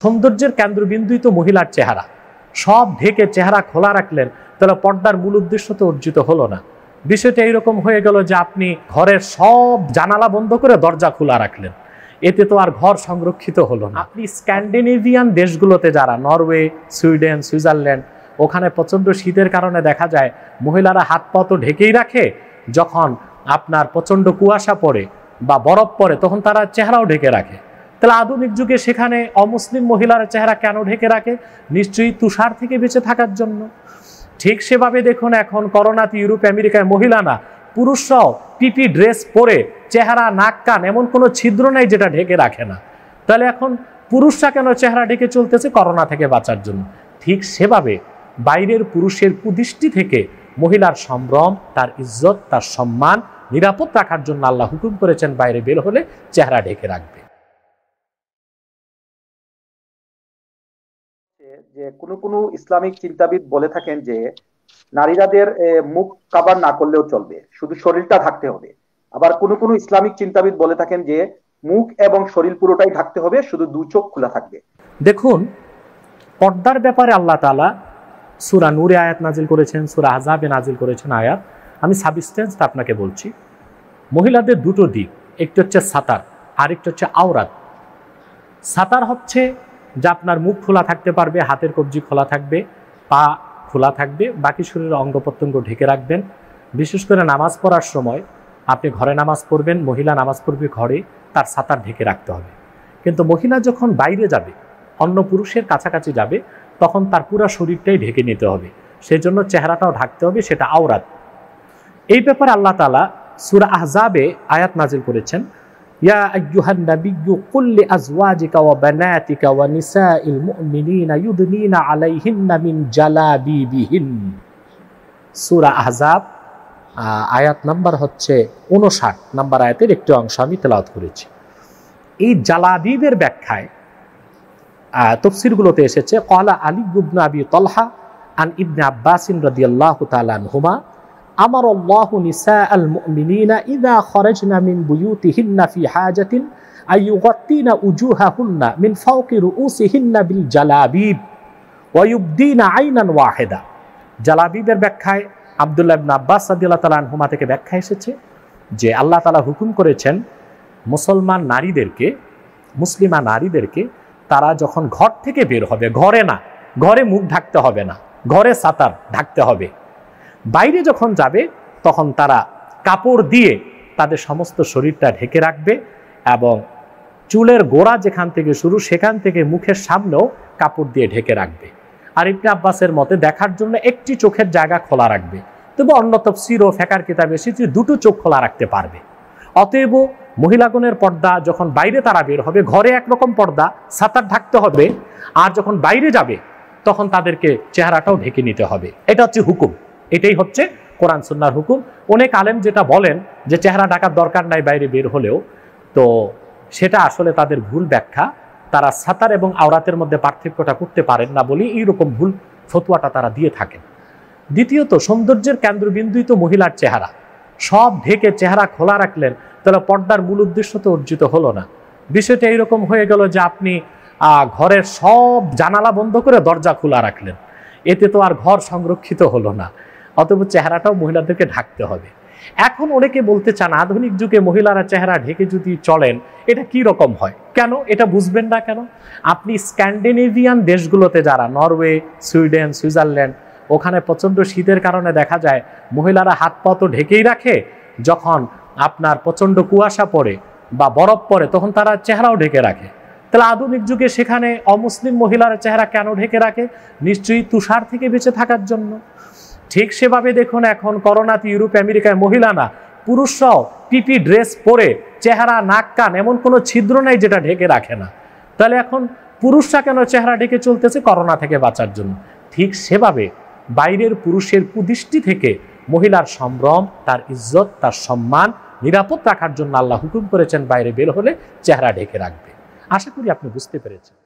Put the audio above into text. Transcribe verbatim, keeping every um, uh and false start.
সৌন্দর্যের কেন্দ্রবিন্দুই তো মহিলার চেহারা। সব ঢেকে চেহারা খোলা রাখলেন, তাহলে পর্দার মূল উদ্দেশ্য তো অর্জিত হলো না। বিষয়টা এইরকম হয়ে গেল যে আপনি ঘরের সব জানালা বন্ধ করে দরজা খোলা রাখলেন, এতে তো আর ঘর সংরক্ষিত হলো না। আপনি স্ক্যান্ডিনেভিয়ান দেশগুলোতে যারা, নরওয়ে, সুইডেন, সুইজারল্যান্ড, ওখানে প্রচণ্ড শীতের কারণে দেখা যায় মহিলারা হাত পা তো ঢেকেই রাখে, যখন আপনার প্রচণ্ড কুয়াশা পড়ে বা বরফ পড়ে তখন তারা চেহারাও ঢেকে রাখে। তাহলে আধুনিক যুগে সেখানে অমুসলিম মহিলার চেহারা কেন ঢেকে রাখে? নিশ্চয়ই তুষার থেকে বেঁচে থাকার জন্য। ঠিক সেভাবে দেখুন, এখন করোনাতে ইউরোপ আমেরিকায় মহিলা না, পুরুষরাও পিপি ড্রেস পরে চেহারা, নাক, কান এমন কোনো ছিদ্র নাই যেটা ঢেকে রাখে না। তাহলে এখন পুরুষরা কেন চেহারা ঢেকে চলতেছে? করোনা থেকে বাঁচার জন্য। ঠিক সেভাবে বাইরের পুরুষের কুদৃষ্টি থেকে মহিলার সম্ভ্রম, তার ইজ্জত, তার সম্মান নিরাপদ রাখার জন্য আল্লাহ হুকুম করেছেন বাইরে বের হলে চেহারা ঢেকে রাখবে। যে কোনো কোনো ইসলামিক চিন্তাবিদ বলে থাকেন যে নারীরাদের মুখ কাভার না করলেও চলবে, শুধু শরীরটা ঢাকতে হবে। আবার কোনো কোনো ইসলামিক চিন্তাবিদ বলে থাকেন যে মুখ এবং শরীর পুরোটাই ঢাকতে হবে, শুধু দু চোখ খোলা থাকবে। দেখুন, পর্দার ব্যাপারে আল্লাহ তাআলা সূরা নূরে আয়াত নাজিল করেছেন, সূরা আহজাবে নাজিল করেছেন আয়াত। আমি সাবস্টেন্সটা আপনাকে বলছি। মহিলাদের দুটো দিক, একটা হচ্ছে সাতার, আরেকটা হচ্ছে আওরাত। সাতার হচ্ছে যে আপনার মুখ খোলা থাকতে পারবে, হাতের কবজি খোলা থাকবে, পা খোলা থাকবে, বাকি শরীরের অঙ্গ প্রত্যঙ্গ ঢেকে রাখবেন। বিশেষ করে নামাজ পড়ার সময় আপনি ঘরে নামাজ পড়বেন, মহিলা নামাজ পড়বে ঘরে, তার সাতার ঢেকে রাখতে হবে। কিন্তু মহিলা যখন বাইরে যাবে, অন্য পুরুষের কাছাকাছি যাবে, তখন তার পুরো শরীরটাই ঢেকে নিতে হবে, সেই জন্য চেহারাটাও ঢাকতে হবে, সেটা আওরাত। এই ব্যাপারে আল্লাহ তাআলা সূরা আহজাবে আয়াত নাজিল করেছেন, ইয়া আইয়ুহান নাবিয়্যু কুল লিআজওয়াজিকা ওয়া বানাতিকা ওয়া নিসাইল মুমিনিনা ইউদনিনা আলাইহিন্না মিন জালাবিবিহিন। সূরা আহজাব আয়াত নাম্বার হচ্ছে উনষাট নাম্বার আয়াতের একটি অংশ আমি তেলাওয়াত করেছি। এই জালাবিবের ব্যাখ্যায় তাফসীরগুলোতে এসেছে, ক্বালা আলী ইবনে আবি তালহা আন ইবনে আব্বাস রাদিয়াল্লাহু তাআলা আনহুমা আমার আল্লাহু নিসাআল মুমিনিনা ইযা খারাজনা মিন বুয়ুতিহিন্না ফি হাজাতিন আইয়ুগাত্তিনা উজুহাহুন্না মিন ফাওকি রুউসিহিন্না বিল জালাবিব ওয়া ইউবদিনা আইনান ওয়াহিদা। জালাবিবের ব্যাখ্যায় আব্দুল্লাহ ইবনে আব্বাস রাদিয়াল্লাহু তাআলা আনহুমা থেকে ব্যাখ্যা এসেছে যে আল্লাহ তাআলা হুকুম করেছেন মুসলমান নারীদেরকে, মুসলিমা নারীদেরকে, তারা যখন ঘর থেকে বের হবে, ঘরে না, ঘরে মুখ ঢাকতে হবে না, ঘরে সাতার ঢাকতে হবে, বাইরে যখন যাবে তখন তারা কাপড় দিয়ে তাদের সমস্ত শরীরটা ঢেকে রাখবে এবং চুলের গোড়া যেখান থেকে শুরু সেখান থেকে মুখের সামনেও কাপড় দিয়ে ঢেকে রাখবে। আর ইবনে আব্বাসের মতে দেখার জন্য একটি চোখের জায়গা খোলা রাখবে, তবে অন্য তাফসীর ও ফিকহের কিতাবে এসেছে দুটো চোখ খোলা রাখতে পারবে। অতএব মহিলাগণের পর্দা যখন বাইরে তারা বের হবে, ঘরে একরকম পর্দা, সাতার ঢাকতে হবে, আর যখন বাইরে যাবে তখন তাদেরকে চেহারাটাও ঢেকে নিতে হবে। এটা হচ্ছে হুকুম, এটাই হচ্ছে কোরআন সুন্নাহর হুকুম। অনেক আলেম যেটা বলেন যে চেহারা ঢাকার দরকার নাই বাইরে বের হলেও, তো সেটা আসলে তাদের ভুল ব্যাখ্যা। তারা সাতার এবং আওরাতের মধ্যে পার্থক্যটা করতে পারেন না বলে এইরকম ভুল ফতোয়াটা তারা দিয়ে থাকেন। দ্বিতীয়ত, সৌন্দর্যের কেন্দ্রবিন্দুই তো মহিলার চেহারা। সব ঢেকে চেহারা খোলা রাখলেন, তাহলে পর্দার মূল উদ্দেশ্য তো অর্জিত হলো না। বিষয়টা এইরকম হয়ে গেল যে আপনি ঘরের সব জানালা বন্ধ করে দরজা খোলা রাখলেন, এতে তো আর ঘর সংরক্ষিত হলো না। অতএব চেহারাটাও মহিলাদেরকে ঢাকতে হবে। এখন অনেকে বলতে চান আধুনিক যুগে মহিলারা চেহারা ঢেকে যদি চলেন এটা কি রকম হয়, কেন এটা বুঝবেন না কেন? আপনি স্ক্যান্ডিনেভিয়ান দেশগুলোতে যারা, নরওয়ে, সুইডেন, সুইজারল্যান্ড, ওখানে প্রচণ্ড শীতের কারণে দেখা যায় মহিলারা হাত পা তো ঢেকেই রাখে, যখন আপনার প্রচণ্ড কুয়াশা পড়ে বা বরফ পড়ে তখন তারা চেহারাও ঢেকে রাখে। তাহলে আধুনিক যুগে সেখানে অমুসলিম মহিলার চেহারা কেন ঢেকে রাখে? নিশ্চয়ই তুষার থেকে বেঁচে থাকার জন্য। ঠিক সেভাবে দেখুন, এখন করোনাতে ইউরোপ আমেরিকায় মহিলা না, পুরুষরাও পিপি ড্রেস পরে চেহারা, নাক, কান এমন কোনো ছিদ্র নাই যেটা ঢেকে রাখে না। তাহলে এখন পুরুষরা কেন চেহারা ঢেকে চলতেছে? করোনা থেকে বাঁচার জন্য। ঠিক সেভাবে বাইরের পুরুষের কুদৃষ্টি থেকে মহিলার সম্ভ্রম, তার ইজ্জত, তার সম্মান নিরাপদ রাখার জন্য আল্লাহ হুকুম করেছেন বাইরে বের হলে চেহারা ঢেকে রাখবে। আশা করি আপনি বুঝতে পেরেছেন।